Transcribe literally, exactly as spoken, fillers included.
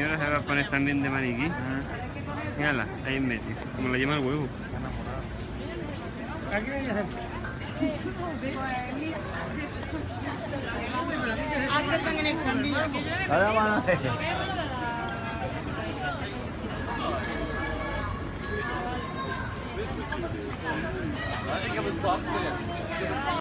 señora se va a poner también de maniquí. Mírala, ahí en medio. Como la llama el huevo. Acertan en el cambio. I think it was soft.